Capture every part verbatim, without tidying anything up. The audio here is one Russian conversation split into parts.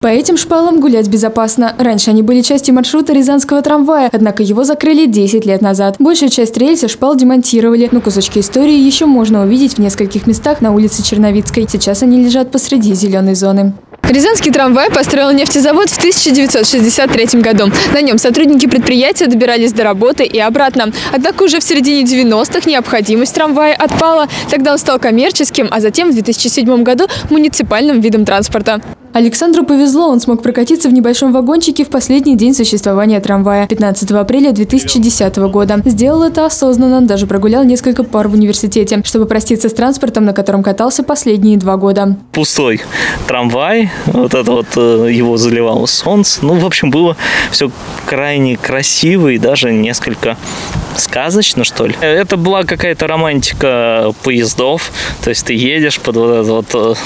По этим шпалам гулять безопасно. Раньше они были частью маршрута рязанского трамвая, однако его закрыли десять лет назад. Большую часть рельса шпал демонтировали, но кусочки истории еще можно увидеть в нескольких местах на улице Черновицкой. Сейчас они лежат посреди зеленой зоны. Рязанский трамвай построил нефтезавод в тысяча девятьсот шестьдесят третьем году. На нем сотрудники предприятия добирались до работы и обратно. Однако уже в середине девяностых необходимость трамвая отпала. Тогда он стал коммерческим, а затем в две тысячи седьмом году муниципальным видом транспорта. Александру повезло, он смог прокатиться в небольшом вагончике в последний день существования трамвая – пятнадцатого апреля две тысячи десятого года. Сделал это осознанно, даже прогулял несколько пар в университете, чтобы проститься с транспортом, на котором катался последние два года. Пустой трамвай, вот это вот его заливало солнце. Ну, в общем, было все крайне красиво и даже несколько сказочно, что ли. Это была какая-то романтика поездов, то есть ты едешь под вот это вот...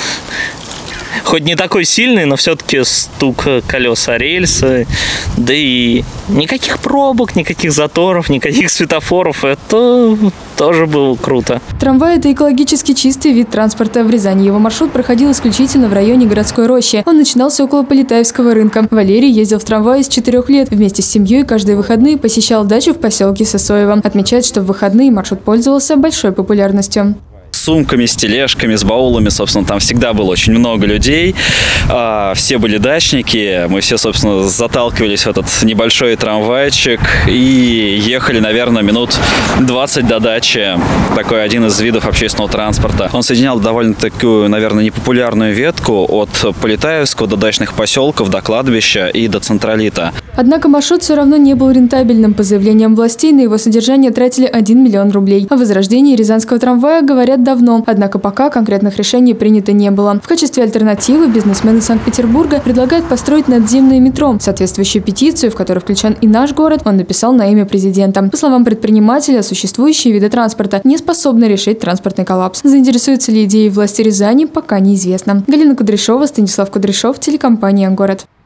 Хоть не такой сильный, но все-таки стук колес о рельсы, да и никаких пробок, никаких заторов, никаких светофоров. Это тоже было круто. Трамвай – это экологически чистый вид транспорта. В Рязани его маршрут проходил исключительно в районе городской рощи. Он начинался около Полетаевского рынка. Валерий ездил в трамвае с четырех лет. Вместе с семьей каждые выходные посещал дачу в поселке Сысоево. Отмечает, что в выходные маршрут пользовался большой популярностью. С сумками, с тележками, с баулами, собственно, там всегда было очень много людей. Все были дачники, мы все, собственно, заталкивались в этот небольшой трамвайчик и ехали, наверное, минут двадцать до дачи. Такой один из видов общественного транспорта. Он соединял довольно такую, наверное, непопулярную ветку от Полетаевского до дачных поселков, до кладбища и до Централита. Однако маршрут все равно не был рентабельным. По заявлениям властей, на его содержание тратили один миллион рублей. О возрождении рязанского трамвая говорят давно, однако пока конкретных решений принято не было. В качестве альтернативы бизнесмены Санкт-Петербурга предлагают построить надземное метро. Соответствующую петицию, в которую включен и наш город, он написал на имя президента. По словам предпринимателя, существующие виды транспорта не способны решить транспортный коллапс. Заинтересуются ли идеей власти Рязани, пока неизвестно. Галина Кудряшова, Станислав Кудряшов, телекомпания «Город».